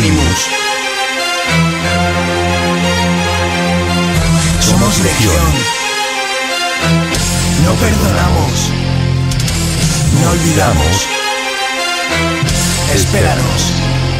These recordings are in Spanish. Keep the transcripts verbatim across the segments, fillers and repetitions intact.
Anonymous. Somos legión. No perdonamos. No olvidamos. Espéranos.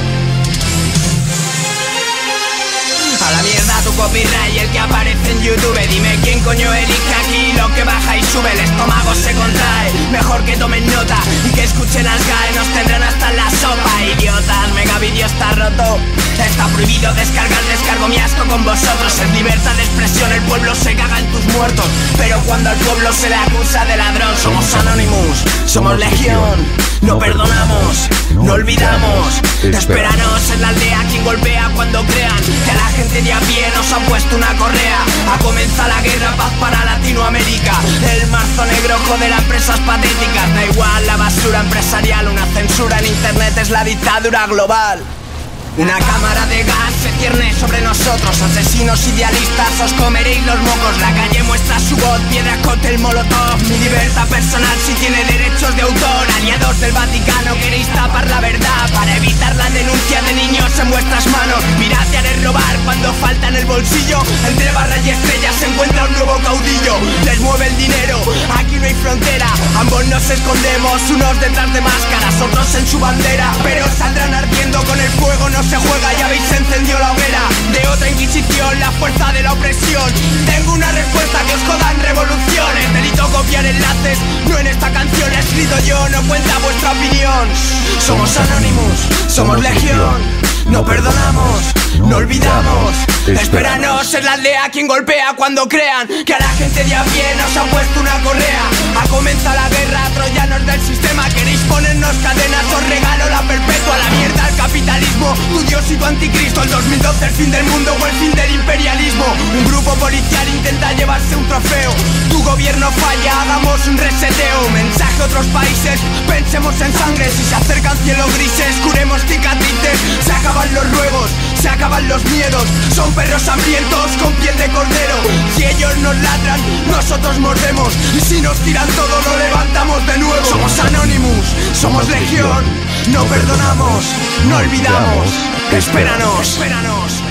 A la mierda tu copyright y el que aparece en YouTube. Dime quién coño elige aquí lo que baja y sube. El estómago se contrae, mejor que tomen nota y que escuchen las G A E, nos tendrán hasta en la sopa. Idiotas, megavideo está roto. Está prohibido descargar, descargo mi asco con vosotros. Es libertad de expresión, el pueblo se caga en tus muertos. Pero cuando al pueblo se le acusa de ladrón, somos Anonymous, somos legión. No perdonamos, no olvidamos. Espéranos en la aldea quien golpea cuando crean que a la gente de a pie nos han puesto una correa. Ha comenzado la guerra, paz para Latinoamérica. El marzo negro joder a empresas patéticas. Da igual la basura empresarial, una censura en internet es la dictadura global. Una cámara de gas se cierne sobre nosotros. Asesinos idealistas, os comeréis los mocos. La calle muestra su voz, piedra, cóctel, molotov. Mi libertad personal si tiene derechos de autor. Aliados del Vaticano, queréis tapar la verdad para evitar la denuncia de niños en vuestras manos. Piratear es robar cuando falta en el bolsillo. Entre barras y estrellas se encuentra un nuevo caudillo. Les mueve el dinero, aquí no hay frontera. Ambos nos escondemos, unos detrás de máscaras, otros en su bandera. Pero saldrán ardiendo con el fuego, no se juega, ya habéis encendido la hoguera de otra inquisición, la fuerza de la opresión. Tengo una respuesta que os jodan revoluciones. Delito copiar enlaces, no en esta canción he escrito yo, no cuenta vuestra opinión. Somos Anonymous, somos legión. No perdonamos, no olvidamos. Espéranos en la aldea quien golpea cuando crean que a la gente de a pie nos han puesto una correa. Ha comenzado la guerra, troyanos del sistema. Queréis ponernos cadenas, os regalo la perpetua. La mierda al capitalismo, tu dios y tu anticristo. El dos mil doce el fin del mundo o el fin del imperialismo. Un grupo policial intenta llevarse un trofeo. Tu gobierno falla, hagamos un reseteo. Mensaje a otros países, pensemos en sangre. Si se acercan cielos grises, curemos cicatrices. Se acaban los ruegos, se acaban los miedos. Son perros hambrientos con piel de cordero. Si ellos nos ladran, nosotros mordemos. Y si nos tiran todo, lo levantamos de nuevo. Somos Anonymous, somos legión. No perdonamos, no olvidamos. Espéranos, espéranos.